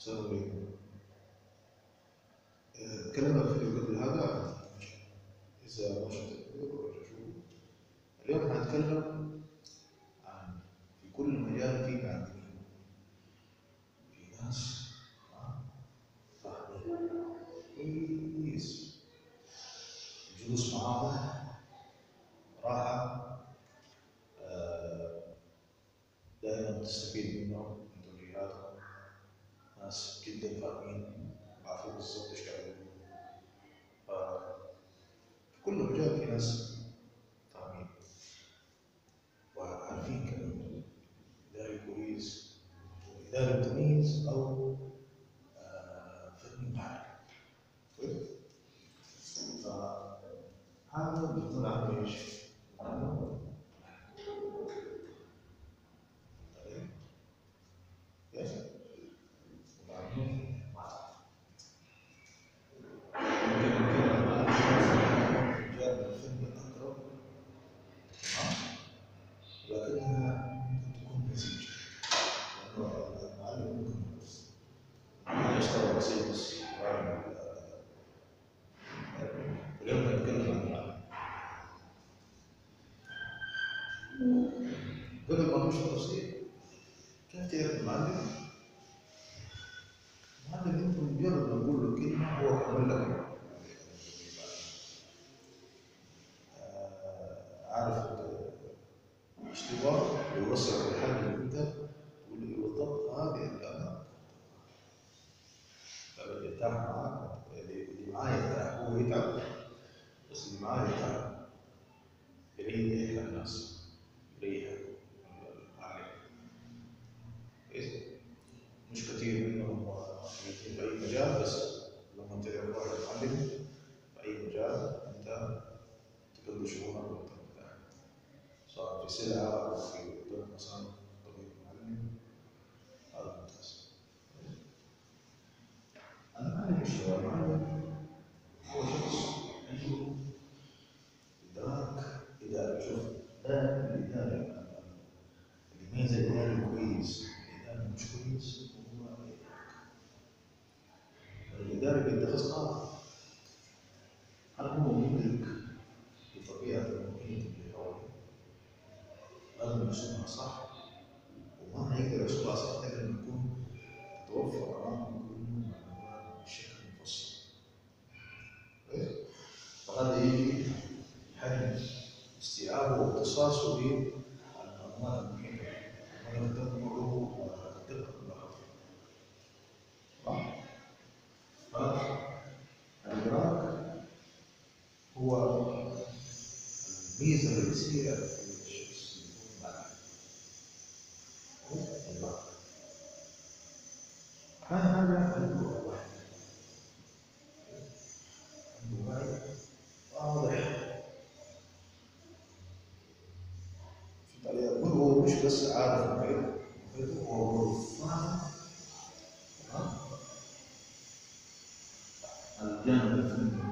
السلام عليكم. تكلمنا في الفيديو قبل هذا إذا ما شفت الفيديو شوف. اليوم هنتكلم عن في كل مجال في معلمين، في ناس فاهمين كويس، الجلوس معاهم راحة، دائما تستفيد منهم من توجيهاتهم، ناس جدا فاهمين عارفين بالضبط ايش قاعد يقولوا. في كل مجال في ناس فاهمين وعارفين كمان إداري كويس وإداري متميز أو فني محل كويس. فهذا بيكون عنده ايش؟ عنده ايش؟ لكنها تكون نسيج، لأنه المعلم ممكن يشتغل بسيط بس اليوم نتكلم عن المعلم. قبل ما نخش في التفصيل، كيف تعرف المعلم؟ المعلم انت مجرد ما تقول له كلمة هو كمل لك. عارف اشتغال ويوصل للحل اللي انت تقول له بالضبط هذه اللي انا يرتاح معاك، اللي معايا يرتاح، هو يتعب بس اللي معايا يرتاح، يريح الناس، يريح عليك. مش كثير منهم في اي مجال، بس لما تعرف واحد معلم في اي مجال انت تقضي شغلك وانت مرتاح، سواء في سلعه او في مثلا طبيب معلم. هذا ممتاز. المعلم ايش هو؟ المعلم هو شخص عنده إدراك إداري. شوف، دائما الإداري اللي يميز الإداري كويس الإداري مش كويس هو الإداري بيتخذ قرار هل هو مدرك بطبيعة المحيط اللي حواليه، لازم يرسمها صح، وما هيقدر يرسمها صح إلا لما يكون تتوفر أمامه كل معلومات بشكل مفصل. فهذا يجي يحجم استيعابه واختصاصه بالمعلومات المحيطة ويتبعه الدقة بالأخطاء. فالإدراك هو الميزة الرئيسية في الشخص اللي يكون معلم. الإدراك هذا عنده وعي، عنده وعي واضح. فهمت علي؟ هو مش بس عارف المحيط، هو فاهم الجانب الفني.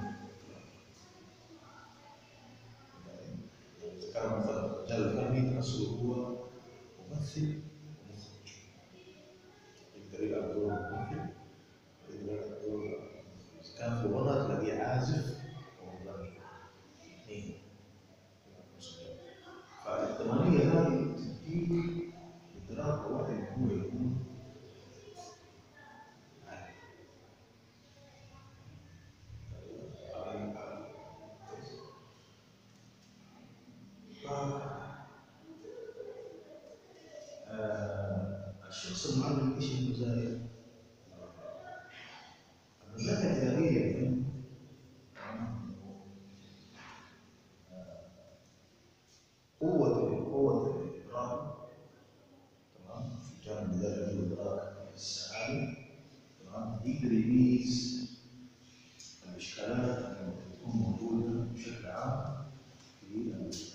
إذا كان مثلا المجال الفني تحصل هو ممثل ومخرج، يقدر يلعب دور ممثل، يقدر يلعب دور إذا كان في الغنى تلاقيه عازف ومغني اثنين. فالثمانية هذه تديك إدراك واحد هو يكون الشخص المعلم ايش المزايا؟ المزايا الإدارية قوة الإدراك، تمام، في الجانب الإداري عنده إدراك السعادة، تمام، يقدر يميز الإشكالات اللي تكون موجودة بشكل عام في المجتمع.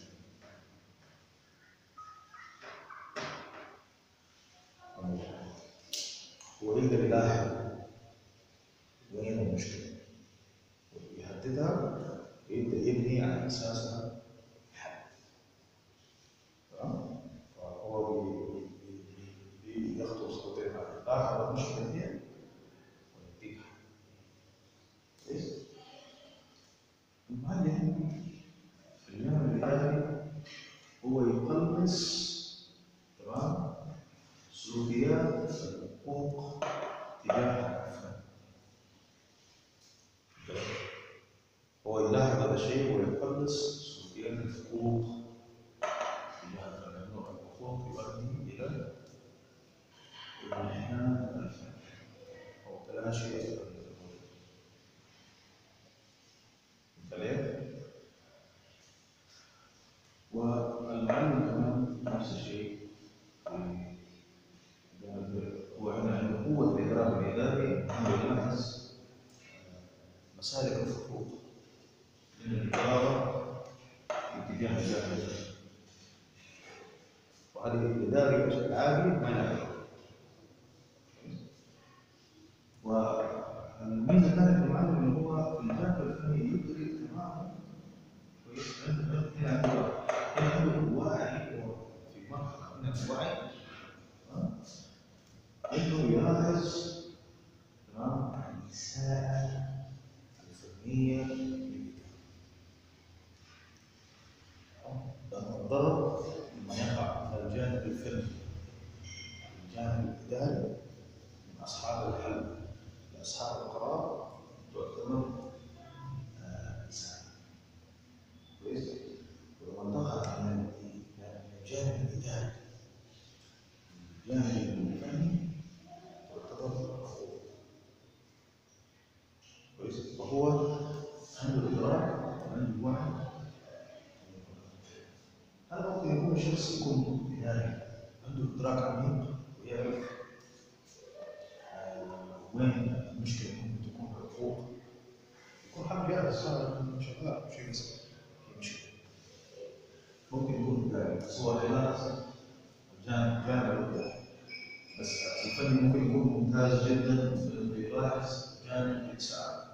هو يقدر يلاحظ وين المشكلة ويحددها ويبدأ يبني على أساسها حل. تمام؟ فهو بيخطو خطوتين، لاحظ المشكلة دي يقلص تمام سلوكيات الحقوق تجاه الفن. هو يلاحظ هذا الشيء ويقلص سلوكيات الحقوق تجاه الفن، لأنه الحقوق يؤدي إلى انحناء الفن أو تلاشي الفن. والمعلم كمان نفس الشيء، هو عنده قوة الإدراك الإداري أنه يلاحظ مسالك الخطوط من الإدارة في اتجاه الجانب، وهذه الإداري بشكل عادي ما يعرف. والميزة الثانية في المعلم إنه هو في الجانب الفني يدرك تماما كويس، هنا عنده وعي، في مرحلة من الوعي انه يلاحظ تمام الإساءة الفنية لأن الضرر لما يقع على الجانب الفني الجانب الإداري من أصحاب الحل لأصحاب القرار تعتبر إساءة. كويس؟ ولما تقع من الجانب الإداري الجانب الفني تعتبر حقوق. كويس؟ فهو عنده إدراك وعنده وعي. هذا ممكن يكون شخص يكون إداري عنده إدراك عميق ويعرف وين المشكلة ممكن تكون في الحقوق، يكون حد جالس هذا شغال شيء بس في مشكلة. ممكن يكون إداري بس هو يلاحظ الجانب الإداري، بس الفني ممكن يكون ممتاز جدا في إنه يلاحظ جانب الإساءة.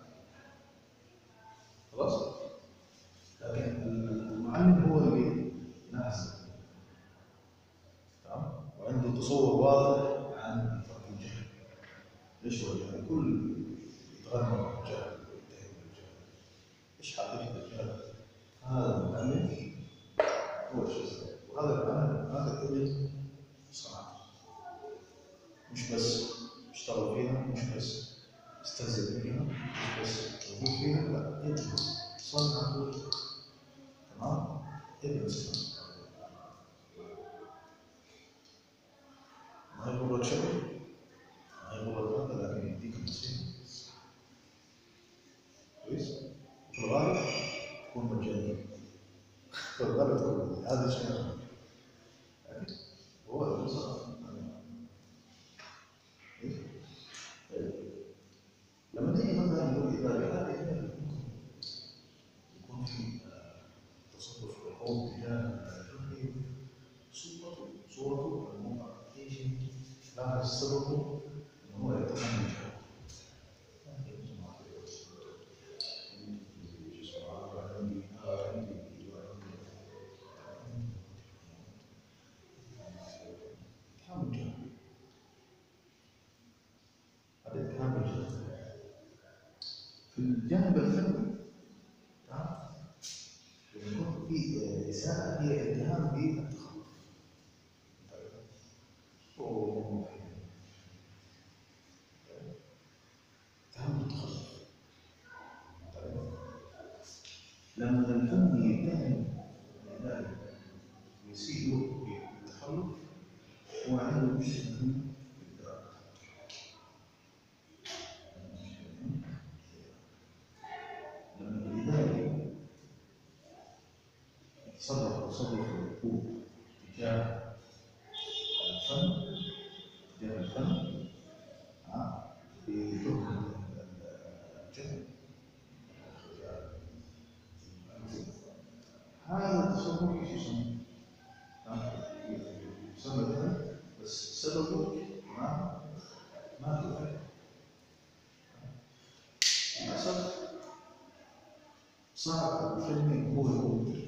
خلاص؟ لكن المعلم هو اللي يلاحظ تمام وعنده تصور واضح عن فرق الجهل. ليش هو الجهل؟ الكل يتغنى بالجهل ويتهم بالجهل. ايش حقيقة الجهل؟ هذا المعلم هو الشخص، وهذا المعلم هذا كله صنعة، مش بس اشتغل فيها، مش بس استهزئ فيها، مش بس موجود فيها، لا يدرس صنعة تمام يدرس. ما يغرك شيء، ما يغرك هذا، لكن يديك نصيحة. كويس؟ في الغالب تكون مجانية، في الغالب تكون هذا الشيء هو الإنسان. لما تيجي مثلا نقول إداري، هذا ممكن يكون في تصرف أو اتجاه فكري صورته الموقع أي شيء لاحظ سببه إنه هو يتحمل الجهل. في الجانب الفني يكون في إساءة هي اتهام بالتخلف. اتهام بالتخلف. لما الفن يتهم الإداري ويسيء بالتخلف هو عنده مشكلة في الإدارة. لما الإداري يتصرف تصرف الحقوق تجاه الفن بحكم الجهل، هذا التصرف ايش يسمى؟ يسمى جهل، بس سببه ما في وعي. للأسف صعب الفن هو يدرك،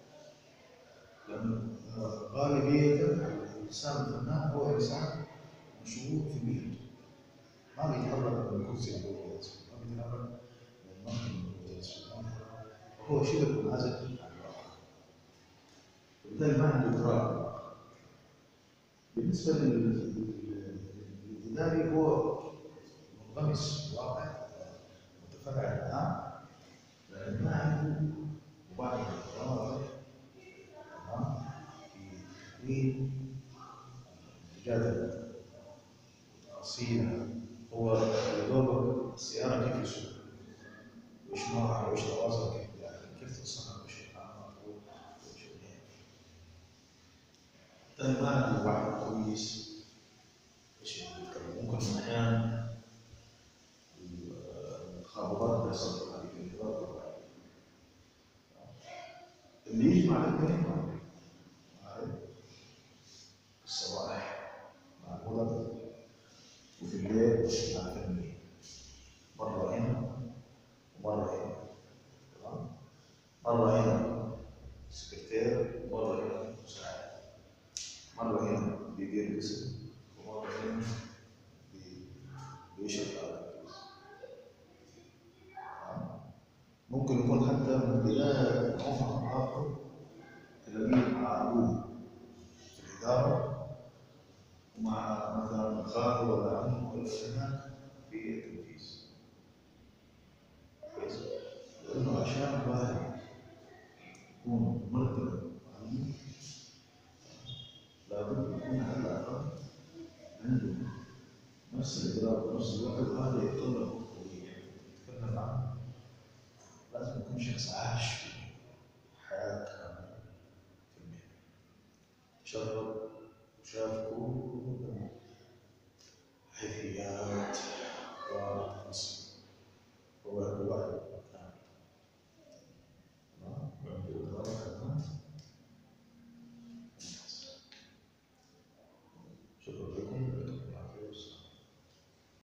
لأن غالبية الإنسان الفنان هو إنسان مشغول في مهنته، ما بيتحرك من الكرسي اللي هو جالس فيه، ما بيتحرك من المكتب اللي هو جالس فيه، هو شبه منعزل عن الواقع. وبالتالي ما عنده إدراك. بالنسبة للإداري هو منغمس في الواقع، متفاعل معاه، لكن ما عنده بعض القرار تمام في تكوين الاتجاهات التفاصيل. هو يا دوبك السيارة كيف يسوق، وش نوعها وش توازن كيف، يعني كيف تتصنع بشكل عام وشو يعني. ما عنده وعي كويس ايش يتكلم. ممكن احيانا التخابطات بتحصل في هذه الفترات. اللي يجمع الاثنين مع الصباح مع الولد، وفي الليل مع الفنانين، مرة هنا ومرة هنا، تمام؟ مرة هنا سكرتير، ومرة هنا مساعد، مرة هنا بيدير القسم، ومرة هنا بيشرف على التدريس. ممكن يكون حتى من بداية عمر آخر تلاقيه مع أبوه في الإدارة، ومع مثلا خاله ولا عمه ولا هناك في التنفيذ. كويس؟ لأنه عشان الواحد يكون مرتب عالي لابد يكون على الأقل عنده نفس الإدراك ونفس الوقت. هذا يتطلب مسؤولية يتكلم عنه. لازم يكون شخص عاش في حياة كاملة في المهنة، جرب وشاف كل الحيثيات والتفاصيل، هو عنده وعي